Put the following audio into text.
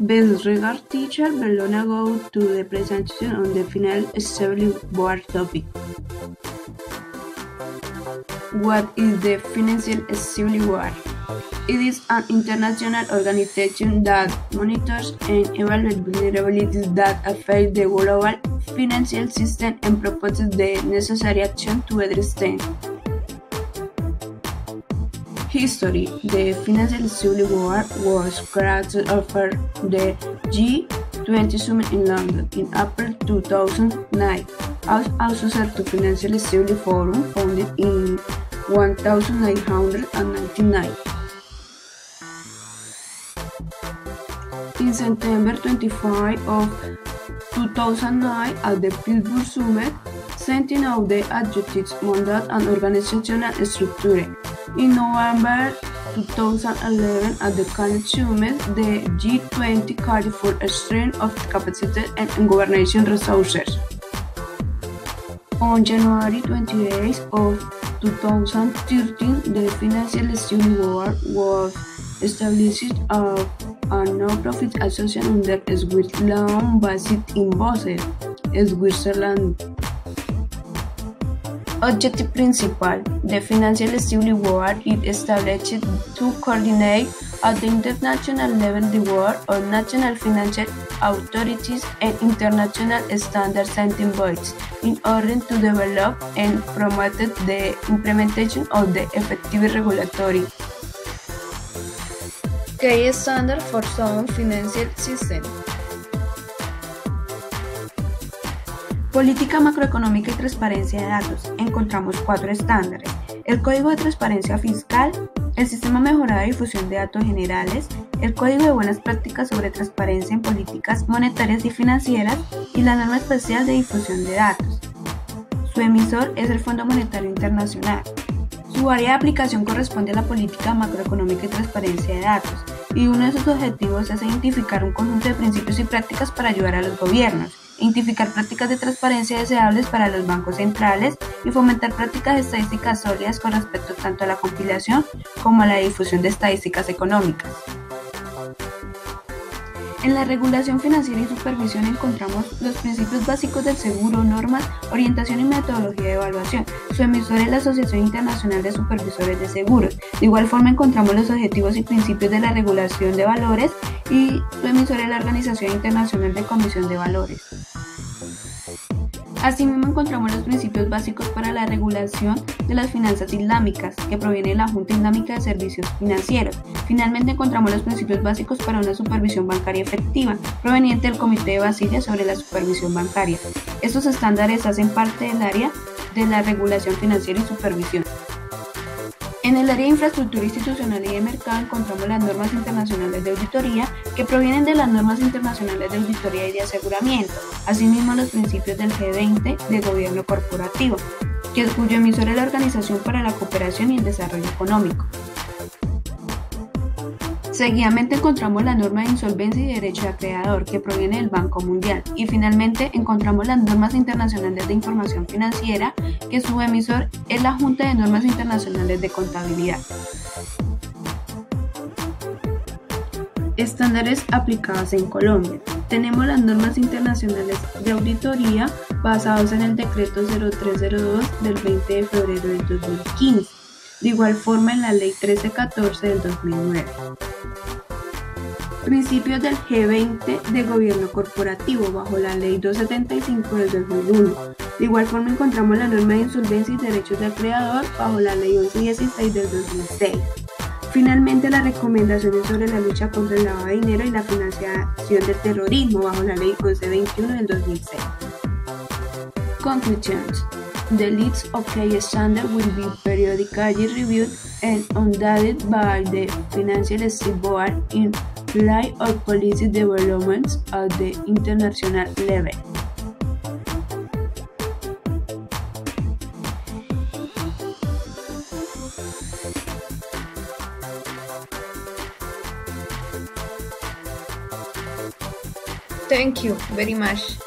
best regard teacher, Bellona go to the presentation on the Financial Stability Board topic. What is the Financial Stability Board? It is an international organization that monitors and evaluates vulnerabilities that affect the global financial system and proposes the necessary action to address them. History. The Financial Stability Board was created after the G20 summit in London in April 2009, as also served to Financial Stability Forum, founded in 1999. In September 25 of 2009, at the Pittsburgh Summit, setting out the objectives, mandate, and organizational structure. In November 2011, at the Cannes Summit, the G20 called for a strength of capacity and governance resources. On January 28 of 2013, the Financial Stability Board was established as a non-profit association under Switzerland based in Basel, Switzerland. Objective principal. The Financial Stability Board is established to coordinate at the international level the work of national financial authorities and international standard-setting bodies in order to develop and promote the implementation of the effective regulatory key standard for sound financial system. Política macroeconómica y transparencia de datos. Encontramos 4 estándares: el Código de Transparencia Fiscal, el Sistema Mejorado de Difusión de Datos Generales, el Código de Buenas Prácticas sobre Transparencia en Políticas Monetarias y Financieras y la Norma Especial de Difusión de Datos. Su emisor es el Fondo Monetario Internacional. Su área de aplicación corresponde a la política macroeconómica y transparencia de datos, y uno de sus objetivos es identificar un conjunto de principios y prácticas para ayudar a los gobiernos, identificar prácticas de transparencia deseables para los bancos centrales y fomentar prácticas estadísticas sólidas con respecto tanto a la compilación como a la difusión de estadísticas económicas. En la regulación financiera y supervisión encontramos los principios básicos del seguro, normas, orientación y metodología de evaluación. Su emisor es la Asociación Internacional de Supervisores de Seguros. De igual forma encontramos los objetivos y principios de la regulación de valores y su emisor es la Organización Internacional de Comisión de Valores. Asimismo encontramos los principios básicos para la regulación de las finanzas islámicas, que proviene de la Junta Islámica de Servicios Financieros. Finalmente encontramos los principios básicos para una supervisión bancaria efectiva, proveniente del Comité de Basilea sobre la supervisión bancaria. Estos estándares hacen parte del área de la regulación financiera y supervisión. En el área de infraestructura institucional y de mercado encontramos las normas internacionales de auditoría, que provienen de las normas internacionales de auditoría y de aseguramiento, asimismo los principios del G20 de gobierno corporativo, cuyo emisor es la Organización para la Cooperación y el Desarrollo Económico. Seguidamente encontramos la norma de insolvencia y derecho de acreedor, que proviene del Banco Mundial, y finalmente encontramos las normas internacionales de información financiera, que su emisor es la Junta de Normas Internacionales de Contabilidad. Estándares aplicados en Colombia. Tenemos las normas internacionales de auditoría basadas en el decreto 0302 del 20 de febrero del 2015, de igual forma en la ley 1314 del 2009. Principios del G20 de gobierno corporativo bajo la ley 275 del 2001. De igual forma encontramos la norma de insolvencia y derechos de acreedor bajo la ley 1116 del 2006. Finalmente, las recomendaciones sobre la lucha contra el lavado de dinero y la financiación del terrorismo bajo la ley 1121 del 2006. Conclusions. The list of key standards will be periodically reviewed and audited by the Financial Stability Board in light of policy developments at the international level. Thank you very much.